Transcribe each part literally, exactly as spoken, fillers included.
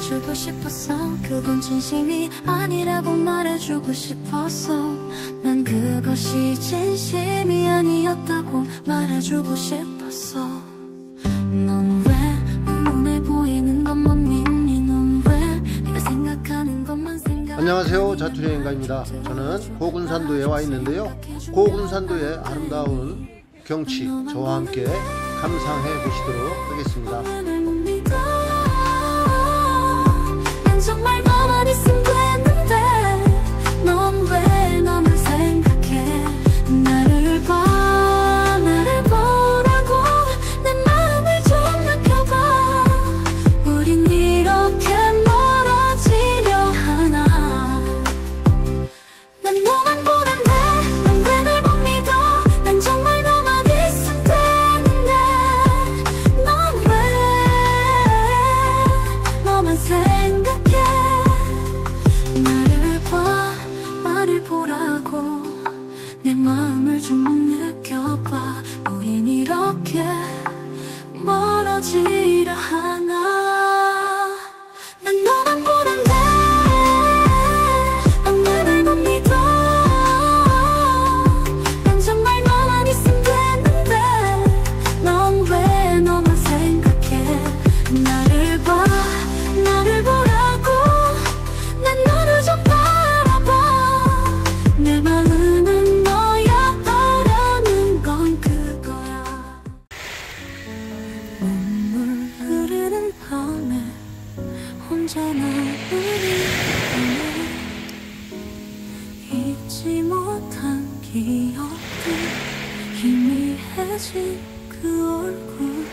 말해주고 싶었어. 그건 진심이 아니라고 말해주고 싶었어. 난 그것이 진심이 아니었다고 말해주고 싶었어. 넌 왜 눈에 보이는 것만 믿니? 넌 왜 내가 생각하는 것만 생각. 안녕하세요, 자투리인가입니다. 저는 고군산도에 와 있는데요, 고군산도의 아름다운 경치 저와 함께 감상해 보시도록 하겠습니다. 정말 너만 있으면 됐는데 넌 왜 너만 생각해. 나를 봐, 나를 보라고 내 마음을 좀 느껴봐. 우린 이렇게 멀어지려 하나. 난 너만 보는데 넌 왜 날 못 믿어. 난 정말 너만 있으면 됐는데 넌 왜 너만 생각해. 나를 봐, 나를 보라고 내 마음을 좀 느껴봐. 우린 이렇게 멀어지려 하나. 난 너만 보는데 넌 나를 못 믿어. 난 정말 너만 있으면 됐는데 넌 왜 너만 생각해. 나를 봐, 나를 보라고 난 너를 좀 바라봐. 내 마음은 너야, 바라는 건 그거야. 눈물 흐르는 밤에 혼자나 우리 안에 잊지 못한 기억들, 희미해진 그 얼굴,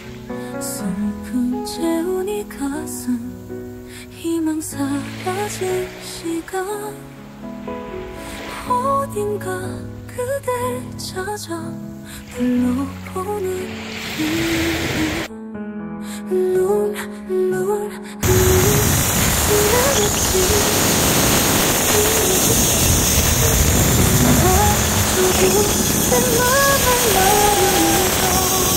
슬픔 채운 이 가슴, 희망 사라진 시간. 어딘가 그댈 찾아 불러보는 눈, 눈, 눈, 지나갔지. 저도 내 맘을 나르면서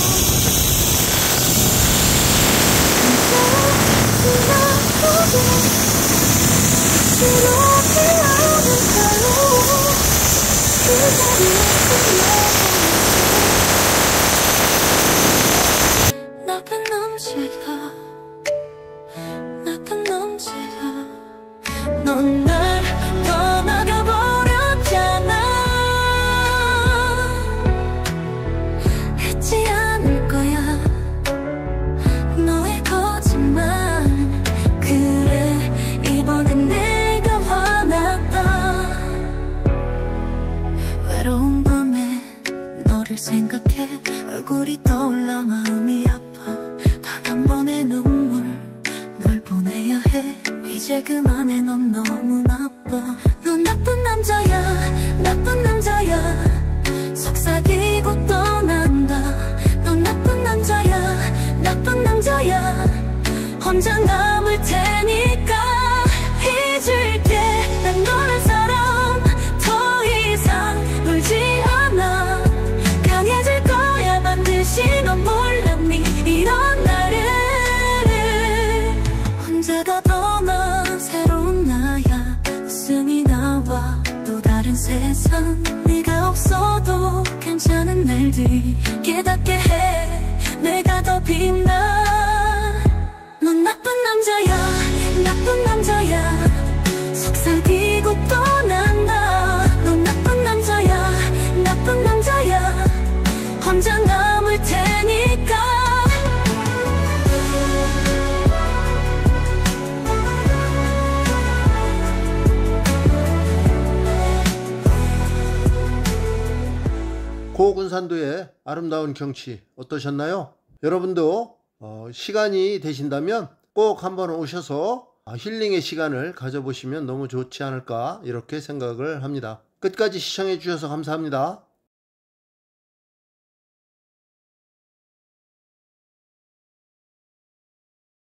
이렇게 하는 대로 그 자리에서 나쁜 남자야, 나쁜 남자야. 넌 날 떠나가 버렸잖아. 잊지 않을 거야 너의 거짓말. 그래 이번엔 내가 화났다. 외로운 밤에 너를 생각해 얼굴이 떠올라 마음이 아파. 단 한 번의 눈물 널 보내야 해. 이제 그만해, 넌 너무 나빠. 넌 나쁜 남자야, 나쁜 남자야. 속삭이고 떠난다. 넌 나쁜 남자야, 나쁜 남자야. 혼자 남을 테니까 잊을게. 난 너란 사람 더 이상 울지 않아. 강해질 거야 반드시. 넌 몰랐니 이런 나를. 언제가 떠나 새로운 나야. 웃음이 나와 또 다른 세상. 네가 없어도 괜찮은 날들 깨닫게 해. 내가 더 빛나. 넌 나쁜 남자야, 나쁜 남자야. 속삭이고 떠난다. 넌 나쁜 남자야, 나쁜 남자야. 혼자 남을 테니까. 고군산도의 아름다운 경치 어떠셨나요? 여러분도 어, 시간이 되신다면 꼭 한번 오셔서 힐링의 시간을 가져보시면 너무 좋지 않을까 이렇게 생각을 합니다. 끝까지 시청해 주셔서 감사합니다.